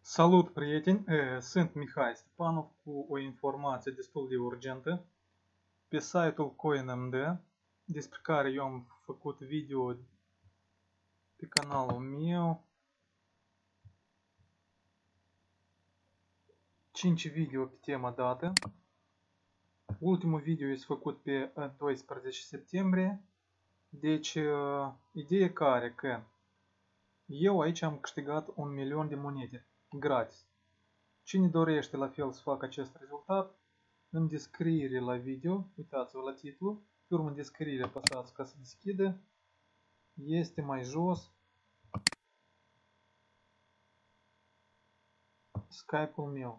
Salut, prieteni! Sunt Mihai Stepanov cu o informație destul de urgentă pe site-ul CoinMD, despre care eu am făcut video pe canalul meu. 5 video pe tema dată. Ultimul video este făcut pe 12 septembrie. Deci, ideea care că eu aici am câștigat 1.000.000 de monede gratis. Cine dorește la fel să facă acest rezultat, în descriere la video, uitați-vă la titlu, pe urmă în descriere apăsați ca să deschidă, este mai jos Skype-ul meu.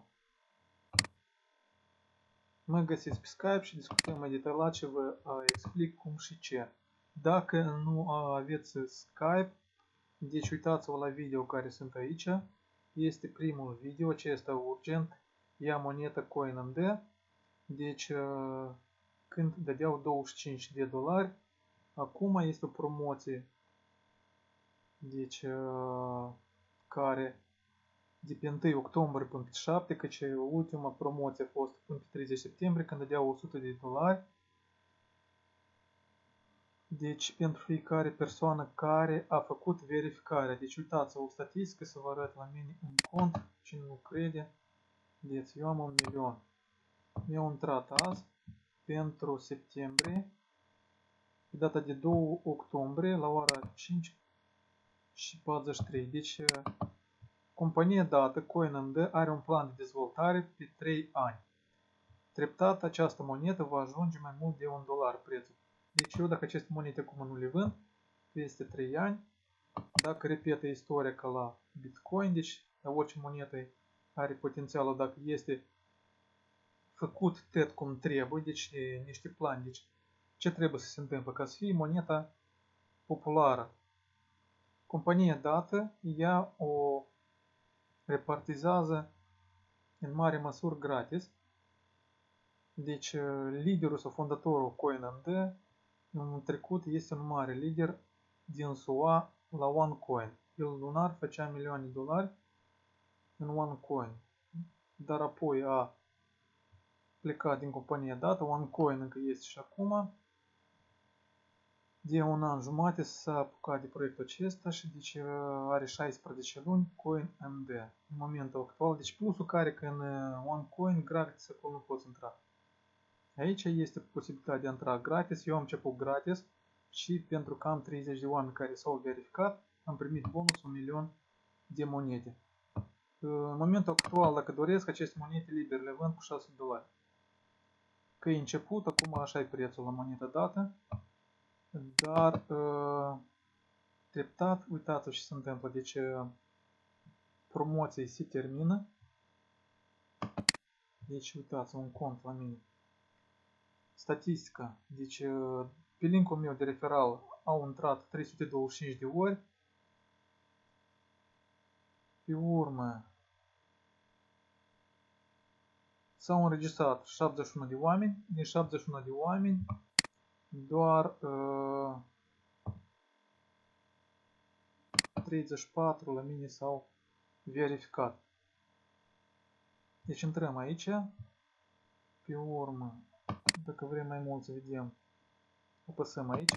Mă găsiți pe Skype și discutăm mai detaliat și vă explic cum și ce. Dacă nu aveți Skype, deci uitați-vă la video care sunt aici. Este primul video, acesta urgent, ia moneta CoinMD. Deci când dădeau 25 de dolari, acum este o promoție, deci care de pe 1 octombrie până pe 7, căci ultima promoție a fost până pe 30 septembrie, când dădeau 100 de dolari. Deci pentru fiecare persoană care a făcut verificarea. Deci uitați-vă o statistică să vă arăt la mine în cont, cine nu crede. Deci eu am 1.000.000. Eu am intrat azi pentru septembrie, pe data de 2 octombrie, la ora 5:43. Deci compania dată, CoinMD, are un plan de dezvoltare pe 3 ani. Treptat această monedă va ajunge mai mult de $1 prețul. Deci eu dacă aceste monede acum nu le vând, peste 3 ani, dacă repetă istoria ca la Bitcoin, deci la orice monedă are potențialul, dacă este făcut tot cum trebuie, deci niște plani, deci ce trebuie să se întâmple ca să fie moneda populară. Compania dată, ea o repartizează în mare măsură gratis. Deci liderul sau fondatorul CoinMD în trecut este un mare lider din SUA la OneCoin. El lunar făcea milioane de dolari în OneCoin. Dar apoi a plecat din compania dată. OneCoin încă este și acum. De un an jumate s-a apucat de proiectul acesta și deci are 16 luni CoinMD în momentul actual. Deci plusul care că în OneCoin gratis acolo nu poți intra. Aici este posibilitatea de a intra gratis. Eu am început gratis și pentru că am 30 de oameni care s-au verificat, am primit bonus 1.000.000 de monede. În momentul actual, dacă doresc, aceste monede libere le vând cu 6 dolari. Că e început, acum așa e prețul la moneda dată. Dar treptat, uitați-vă ce se întâmplă. Deci promoția se termină. Deci uitați un cont la mine. Statistica. Deci pe linkul meu de referal au intrat 325 de ori. Pe urmă s-au înregistrat 71 de oameni. Din 71 de oameni doar 34 la mine s-au verificat. Deci intrăm aici. Pe urmă, dacă vrem mai mult să vedem, apăsăm aici.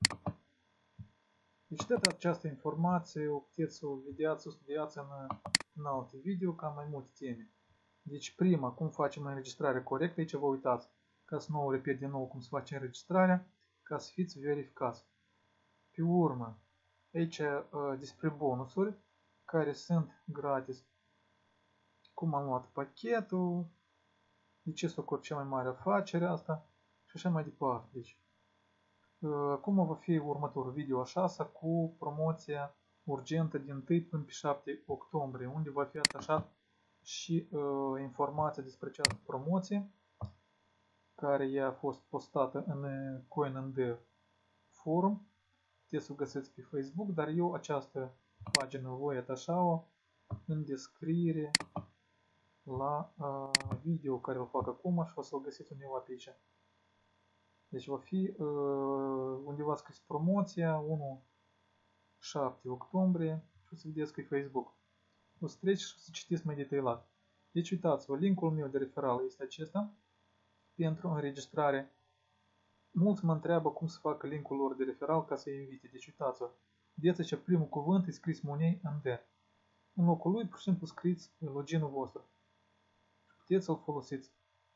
Deci toată această informație o puteți să o vedeați, să o studiați în alte video, ca mai multe teme. Deci prima, cum facem înregistrarea corectă, aici vă uitați, ca să nu o repet din nou cum se face înregistrarea, ca să fiți verificați. Pe urmă, aici despre bonusuri, care sunt gratis, cum am luat pachetul, de ce s-o cea mai mare afacere asta și așa mai departe. Deci, cum va fi următorul video așa cu promoția urgentă din 1 până pe 7 octombrie, unde va fi atașat și informația despre această promoție, care ea a fost postată în CoinMD forum. Puteți să o găsiți pe Facebook, dar eu această pagină voi atașa-o în descriere la video care îl fac acum și o să-l găsiți undeva pe aici. Deci va fi undeva scris promoția 1-7 octombrie și o să vedeți că e Facebook. O să treci și o să citiți mai detaliat. Deci uitați-vă, linkul meu de referal este acesta pentru înregistrare. Mulți mă întreabă cum să facă linkul lor de referal ca să-i invite. Deci uitați-vă, vedeți aici primul cuvânt e scris Money Under. În locul lui, pur și simplu, scriți loginul vostru. Puteți să-l folosiți.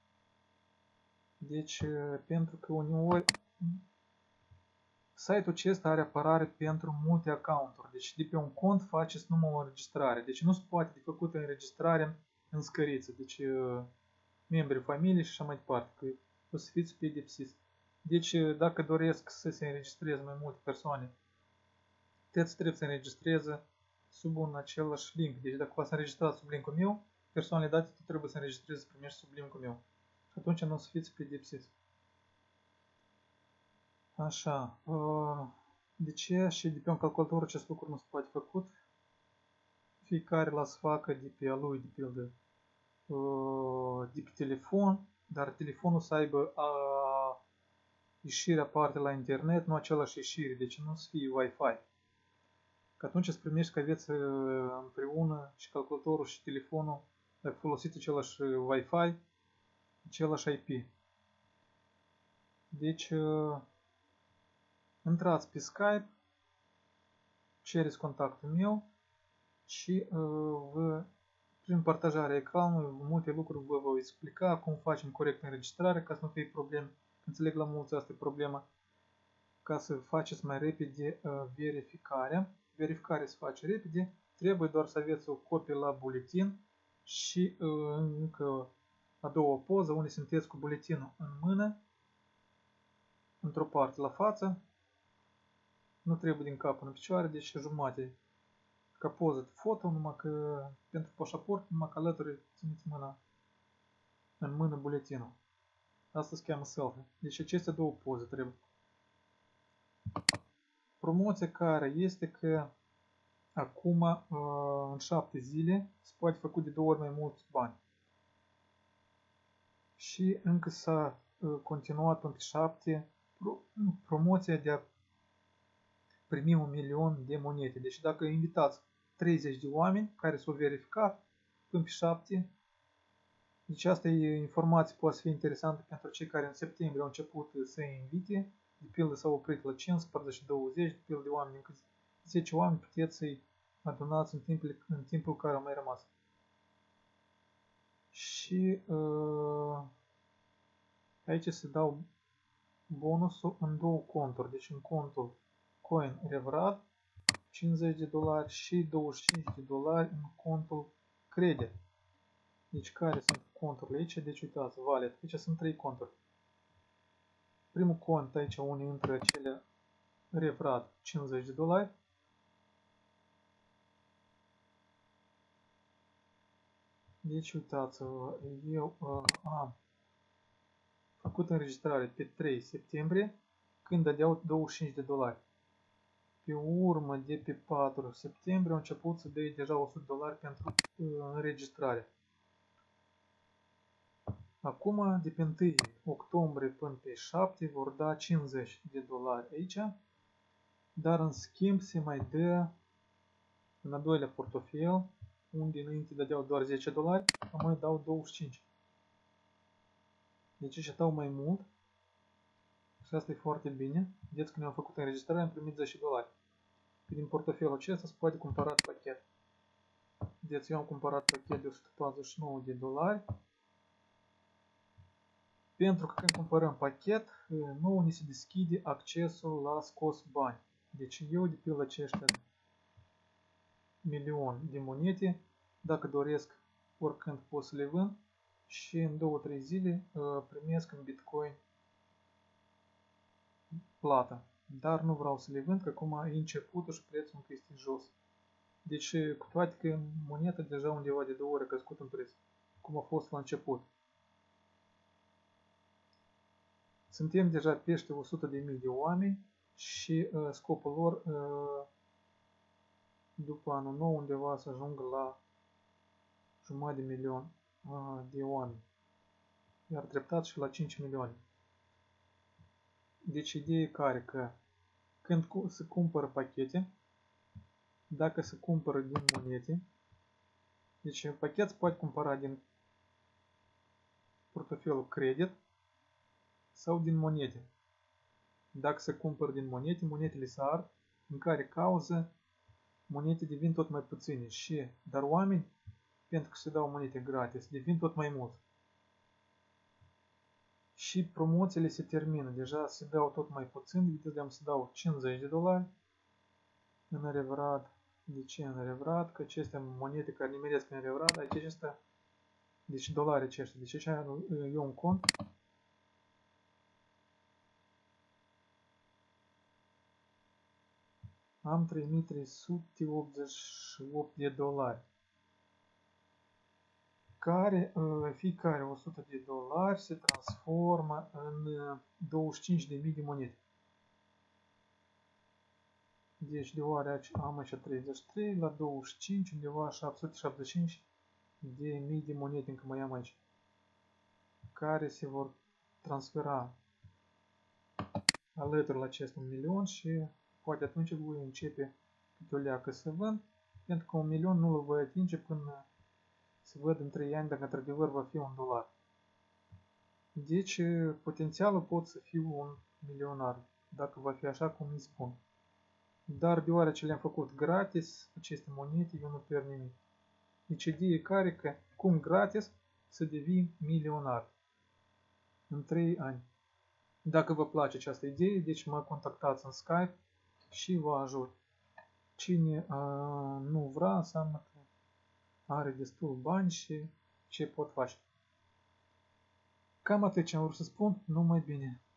Deci, pentru că uneori site-ul acesta are apărare pentru multe accounturi. Deci de pe un cont faceți numai o înregistrare. Deci nu se poate de făcut înregistrare în scăriță. Deci membrii familiei și așa mai departe. Că o să fiți pedepsiți. Deci dacă doresc să se înregistreze mai multe persoane, trebuie să înregistreze sub un același link. Deci dacă v-ați înregistrat sub linkul meu, persoanele date trebuie să înregistreze să primești sub linkul meu. Și atunci nu o să fiți pedepsiți. Așa. De ce și de pe un calculator acest lucru nu se poate făcut? Fiecare l-a să facă de pe a lui, de pildă, de pe telefon, dar telefonul să aibă ieșirea aparte la internet, nu același ieșire, deci nu să fie Wi-Fi. Că atunci îți primești că aveți împreună și calculatorul și telefonul, dacă folosiți același Wi-Fi, același IP. Deci, intrați pe Skype, cereți contactul meu și prin partajarea ecranului, multe lucruri vă voi explica cum facem corect înregistrare, ca să nu fie probleme. Înțeleg la mulți asta e problema. Ca să faceți mai repede verificarea. Verificarea se face repede. Trebuie doar să aveți o copie la buletin și încă a doua poză unde sunteți cu buletinul în mână, într-o parte la față. Nu trebuie din cap până în picioare, deci jumate ca poză de foto, numai că pentru pașaport, numai că alături țineți mâna în mână buletinul. Asta se cheamă selfie. Deci acestea două poze trebuie. Promoția care este că acum în 7 zile se poate făcut de 2 ori mai mulți bani. Și încă s-a continuat în 7 promoția de a primi 1.000.000 de monede. Deci dacă invitați 30 de oameni care s-au verificat până pe 7, deci asta e informație, poate să fie interesantă pentru cei care în septembrie au început să invite, de pildă s-au oprit la 15, 20, de pildă de oameni, încă 10 oameni puteți să-i adunați în timpul care a mai rămas. Și aici se dau bonusul în două conturi, deci în contul Coin Revrad, $50 și $25 în contul Credit. Deci care sunt conturile aici? Deci uitați, Wallet. Aici sunt 3 conturi. Primul cont aici unde intră acele Revrad $50. Deci uitați-vă, eu am făcut înregistrare pe 3 septembrie când dădeau $25. Pe urmă, de pe 4 septembrie, au început să dea deja $100 pentru înregistrare. Acum, de pe 1 octombrie până pe 7, vor da $50 aici, dar în schimb se mai dă în a doilea portofel, unde înainte dădeau doar $10, mai dau 25. Deci și dau mai mult și asta e foarte bine. Vedeți că ne-am făcut înregistrare, am primit $10. Din portofelul acesta se poate cumpăra pachet. Vedeți, eu am cumpărat pachet de $149. Pentru că când cumpărăm pachet, nouă ni se deschide accesul la scos bani. Deci eu, de pildă aceștia 1.000.000 de monede, dacă doresc, oricând pot să le vând și în 2-3 zile primesc în Bitcoin plata. Dar nu vreau să le vând, că acum e începutul și prețul încă este jos. Deci, cu toate că moneta deja undeva de 2 ori a crescut în preț, cum a fost la început. Suntem deja peste 100.000 de oameni și scopul lor după anul nou undeva să ajungă la 500.000 de oameni. Iar treptat și la 5 milioane. Deci ideea e care că când se cumpără pachete, dacă se cumpără din monede, Deci pachet se poate cumpăra din portofelul credit sau din monede. Dacă se cumpără din monede, monedele se ard, în care cauză monede devin tot mai puține dar oameni, pentru că se dau monede gratis, devin tot mai mulți. Și promoțiile se termină, deja se dau tot mai puțin, vedeți, se dau $50 în Revrad. De ce în Revrad? Că acestea monede care nimeresc în Revrad, aici acestea, deci dolari aceștia, deci așa eu un cont. Am 3388 de dolari. Care fiecare 100 de dolari se transformă în 25.000 de monede. Deci de oare am aici 33 la 25, undeva 775 de mii de monede încă mai am aici, care se vor transfera alături la acest 1 milion și poate atunci voi începe câte o leacă să vând, pentru că 1 milion nu-l voi atinge până să văd în 3 ani dacă într-adevăr va fi $1. Deci potențialul pot să fiu un milionar, dacă va fi așa cum îi spun. Dar deoarece le-am făcut gratis, aceste monede, eu nu pierd nimic. Deci ideea e care că cum gratis să devii milionar în 3 ani. Dacă vă place această idee, deci mă contactați în Skype și vă ajut. Cine nu vrea, înseamnă că are destul bani și ce pot face. Cam atât ce am vrut să spun, numai bine.